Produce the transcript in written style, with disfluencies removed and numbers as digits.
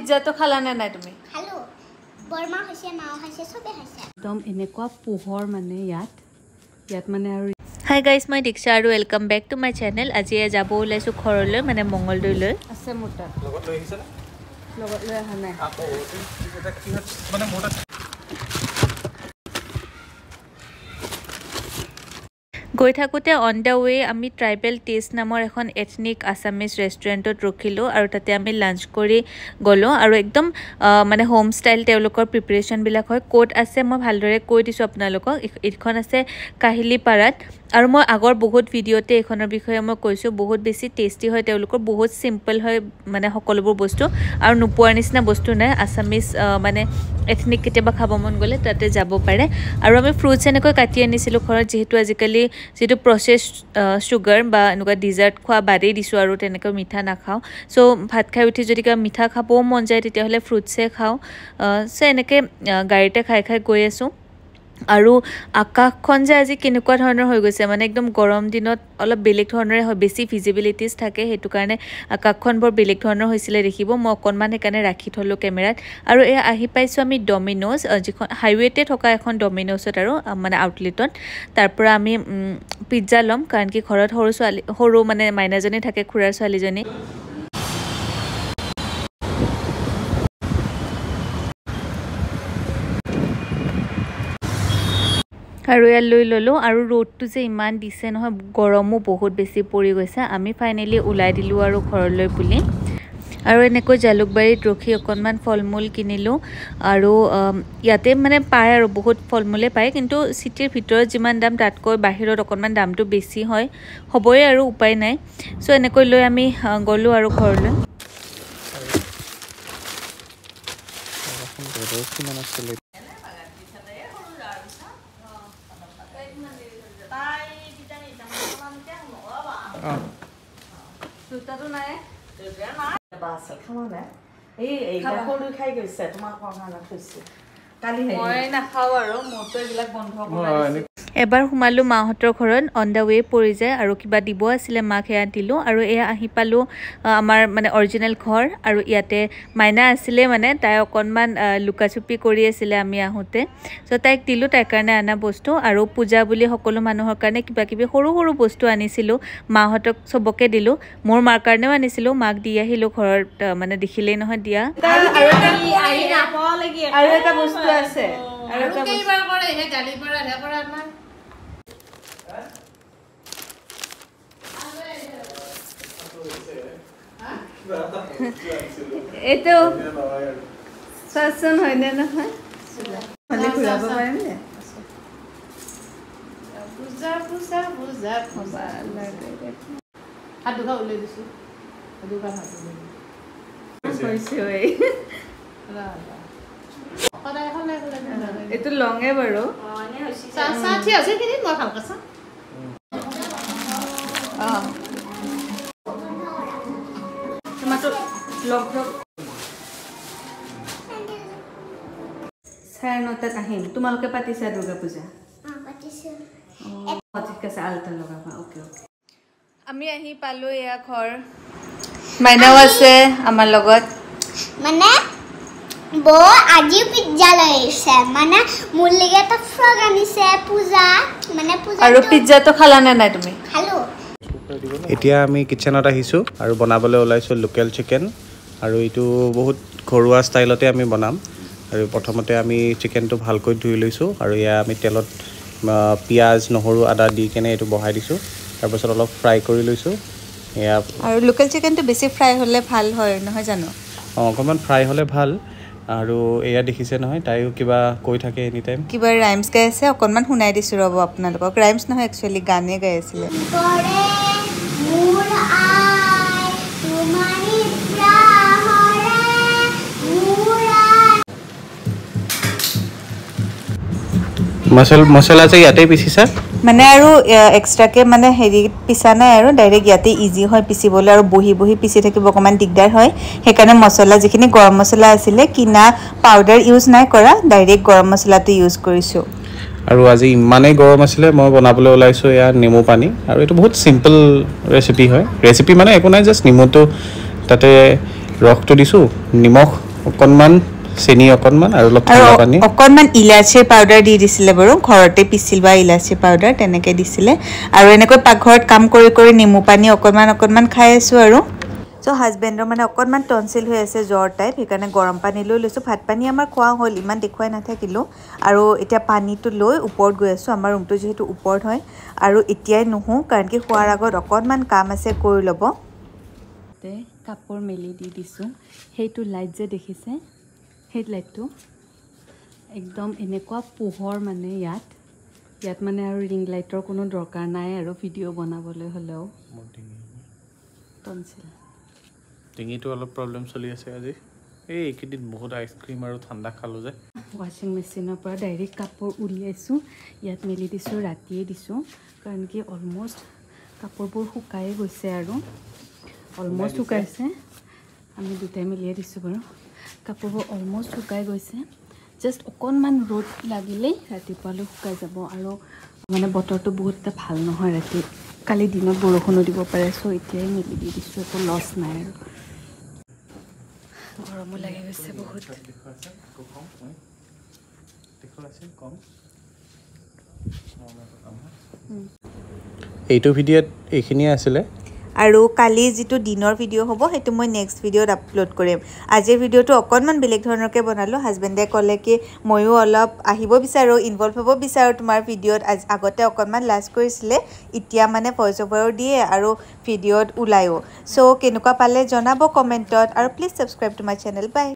Pizza তো খালা নে নাই তুমি খালো বৰমা হৈছে মাও হৈছে সবে খাইছে একদম এনেকুৱা পোহৰ মানে ইয়াত মানে আৰু Hi guys, my Diksha and welcome back to my channel. Aji e jabo ulaisu khorole mane mongoldoy loi. আছে মোটা লগত লৈ আহিছে লগত লৈ আহা নাই আকৌ এটা কি মানে মোটা গৈ থাকোতে অন দা ওয়ে আমি ট্ৰাইবেল টেষ্ট নামৰ এখন এথনিক আসামিজ ৰেষ্টুৰেণ্টত ৰখিলো আৰু তাতে আমি লাঞ্চ কৰি গলো আৰু একদম মানে হোম ষ্টাইল তেওঁলোকৰ প্ৰিপাৰেচন বিলাক হয় কোড আছে মই ভালদৰে কৈ দিছো আপোনালোকক এইখন আছে কাহিলিপাৰাত আৰু মই আগৰ বহুত ভিডিওতে এখনৰ বিষয়ে মই কৈছো বহুত বেছি টেস্টি হয় তেওঁলোকৰ বহুত সিম্পল হয় মানে সকলোবোৰ বস্তু আৰু নোপোৱাৰ নিচিনা বস্তু নাই আসামিজ মানে এথনিক কেতিয়াবা খাব মন গলে তাতে যাব পাৰে আৰু আমি ফ্ৰুটছ এনেকৈ কাটি আনিছিলো ঘৰত যেহেতু আজিকালি যেটো প্ৰসেস সুগাৰ বা এনেকুৱা ডিজাৰ্ট খোৱা বাদেই দিছো আৰু তেনেকৈ মিঠা নাখাও সো ভাত খাই উঠি যদি কিবা মিঠা খাবও মন যায় তেতিয়া হলে ফ্ৰুটছে খাও সো এনেকৈ গাড়ীতে খাই গৈ আছো আৰু আকাশখন যে আজি কেনেকুৱা ধৰণৰ হৈ গৈছে মানে একদম গৰম দিনত অলপ বেলেগ ধৰণৰে হয় বেছি ভিজিবিলিটিজ থাকে হেতু কাৰণে আকাশখন বৰ বেলেগ ধৰণৰ হৈছিলে দেখিব মই অকনমান হেকানে ৰাখি থলো কেমেৰাত আৰু এ আহি পাইছো আমি ডমিনোজ যিখন হাইৱেতে থকা এখন ডমিনোজত আৰু মানে আউটলেটত তাৰ পৰা আমি পিজ্জা লম কাৰণ কি ঘৰত সৰু মানে মাইনাজনী থাকে খুৰাৰ ছোৱালীজনী আৰু ইয়াত লৈ ললো আৰু ৰোডটো যে ইমান দিছে নহয় গৰমো বহুত বেছি পৰি গৈছে আমি ফাইনালি ওলাই দিলো আৰু ঘৰলৈ বুলি আৰু এনেকৈ জালুকবাৰীত ৰখি অকনমান ফলমূল কিনিলো আৰু ইয়াতে মানে পায় আৰু বহুত ফলমূলে পায় কিন্তু সিটিৰ ভিতৰত যিমান দাম তাতকৈ বাহিৰত অকনমান দামটো বেছি হয় হ'বই আৰু উপায় নাই সো এনেকৈ লৈ আমি গলো আৰু ঘৰলৈ সুতাটো নাই বাস খানা নাই এই খাবলো খাই গৈছে তোমাক কোৱানা থৈছে কালি মই নাখাও আৰু মোৰটো এবিলাক বন্ধ কৰি এবাৰ হুমালো মাহতৰ ঘৰত অন দা ওয়ে পৰি যায় আৰু কিবা দিব আছিল মাক হেয়া দিলো আৰু এয়া আহি পালো আমাৰ মানে অৰিজিনাল ঘৰ আৰু ইয়াতে মাইনা আছিল মানে তাই অকনমান লুকাছুপি কৰি আছিল আমি আহোতে সো তাইক দিলো তাইৰ কাৰণে আনা বস্তু আৰু পূজা বুলি সকলো মানুহৰ কাৰণে কিবা কিবি সৰু সৰু বস্তু আনিছিলো মাহতক সবকে দিলো মোৰ মাৰ কাৰণেও আনিছিলো মাক দি আহিলো ঘৰত মানে দেখিলেই নহয় দিয়া আৰু এটা বস্তু আছে আৰু এটা কেইবাৰ কৰে হে গালি পৰা হে কৰা আমাৰ এটো সাসন হয় না নহয় খালি খুলাব পাৰিম নে বুজা খবা লাগে হাত দুটা উলাই দিছো দুটা হাত উলাই কৈছে ঐ সদায় হলে এটো লঙে বাৰু সাথী আছে কি মই ভাল কাছা টমাটো লগ চাৰে 9টাত আহিম তোমালোকে পাতিছা দুৰ্গা পূজা পাতিছো ঠিক আছে আলতা লগাবা ওকে আমি আহি পালো এয়া ঘৰ মাইনাও আছে আমাৰ লগত মানে বো আজি পিজ্জা লৈছে মানে মুলিগে এটা ফ্ৰগ আনিছে পূজা মানে পূজা আৰু পিজ্জা তো খালা নে নাই তুমি খালো এতিয়া আমি কিচেনত আহিছো আৰু বনাবলৈ ওলাইছো লোকেল চিকেন আৰু এইটো বহুত ঘৰুৱা ষ্টাইলতে আমি বনাম আৰু প্ৰথমতে আমি চিকেনটো ভালকৈ ধুই লৈছো আৰু ইয়া আমি তেলত পিয়াজ নহৰু আদা দি কেনে এটো বহাই দিছো তাৰ পাছত অলপ ফ্ৰাই কৰি লৈছো ইয়া আৰু লোকেল চিকেনটো বেছি ফ্ৰাই হলে ভাল হয় নহয় জানো অকমান ফ্ৰাই হলে ভাল আৰু এয়া দেখিছে নহয় তাইও কিবা কৈ থাকে এনি টাইম কিবা ৰাইমছ গাই আছে অকনমান শুনাই দিছো ৰব আপোনালোকক ৰাইমছ নহয় একচুয়ালি গানে গাই আছিল কৰে মোৰ আই তোমাৰি প্ৰাহৰে মোৰ মছলা যে ইয়াতে পিছিছা মানে আৰু এক্সট্ৰাকে মানে হেৰি পিছা নাই আৰু ডাইৰেক্ট ইয়াতে ইজি হয় পিছিবলৈ আৰু বহি বহি পিছি থাকিব অকমান দিগদাৰ হয় সেইকাৰণে মছলা যিখিনি গৰম মছলা আছিলে কিনা পাউডাৰ ইউজ নাই কৰা ডাইৰেক্ট গৰম মছলাটো ইউজ কৰিছো আৰু আজি ইমানে গৰম আছিল মই বনাবলৈ ওলাইছো ইয়া নেমু পানী আৰু এটো বহুত সিম্পল ৰেচিপি হয় ৰেচিপি মানে একো নাই জাস্ট নিমুটো তাতে ৰসটো দিছো নিমখ অকণমান চেনি অকণমান আৰু অলপ ঠাণ্ডা পানী অকণমান ইলাচিৰ পাউডাৰ দি দিছিলে বাৰু ঘৰতে পিছিল বা ইলাচি পাউডাৰ তেনেকৈ দিছিলে আৰু এনেকৈ পাকঘৰত কাম কৰি কৰি নেমু পানী অকণমান খাই আছোঁ আৰু চ' হাজবেণ্ডৰ মানে অকণমান টনচিল হৈ আছে জ্বৰ টাইপ সেইকাৰণে গৰম পানী লৈ লৈছোঁ ভাত পানী আমাৰ খোৱা হ'ল ইমান দেখুৱাই নাথাকিলোঁ আৰু এতিয়া পানীটো লৈ ওপৰত গৈ আছোঁ আমাৰ ৰুমটো যিহেতু ওপৰত হয় আৰু এতিয়াই নুহোঁ কাৰণ কি খোৱাৰ আগত অকণমান কাম আছে কৰি ল'ব কাপোৰ মেলি দি দিছোঁ সেইটো লাইট যে দেখিছে সেই লাইটটো একদম এনেকুৱা পোহৰ মানে ইয়াত মানে আৰু ৰিং লাইটৰ কোনো দৰকাৰ নাই আৰু ভিডিঅ' বনাবলৈ হ'লেও টনচিল ডিঙিটো অলপ প্ৰব্লেম চলি আছে আজি এইকেইদিন বহুত আইচক্ৰীম আৰু ঠাণ্ডা খালোঁ যে ৱাশ্বিং মেচিনৰ পৰা ডাইৰেক্ট কাপোৰ উলিয়াইছোঁ ইয়াত মেলি দিছোঁ ৰাতিয়ে দিছোঁ কাৰণ কি অলমষ্ট কাপোৰবোৰ শুকাই গৈছে আৰু অলমষ্ট শুকাইছে আমি দুটাই মেলিয়াই দিছোঁ বাৰু কাপোৰবোৰ অলমষ্ট শুকাই গৈছে জাষ্ট অকণমান ৰ'দ লাগিলেই ৰাতিপুৱালৈ শুকাই যাব আৰু মানে বতৰটো বহুত এটা ভাল নহয় ৰাতি কালি দিনত বৰষুণো দিব পাৰে চ' এতিয়াই মেলি দি দিছোঁ একো লছ নাই আৰু গৰমো লাগি গৈছে বহুত এইটো ভিডিঅ'ত এইখিনিয়ে আছিলে আৰু কালি যিটো দিনৰ ভিডিঅ' হ'ব সেইটো মই নেক্সট ভিডিঅ'ত আপলোড কৰিম আজিৰ ভিডিঅ'টো অকণমান বেলেগ ধৰণৰকৈ বনালোঁ হাজবেণ্ডে ক'লে কি ময়ো অলপ আহিব বিচাৰোঁ ইনভলভ হ'ব বিচাৰোঁ তোমাৰ ভিডিঅ'ত আগতে অকণমান লাজ কৰিছিলে এতিয়া মানে ভইচ অভাৰো দিয়ে আৰু ভিডিঅ'ত ওলায়ো চ' কেনেকুৱা পালে জনাব কমেণ্টত আৰু please subscribe to my channel by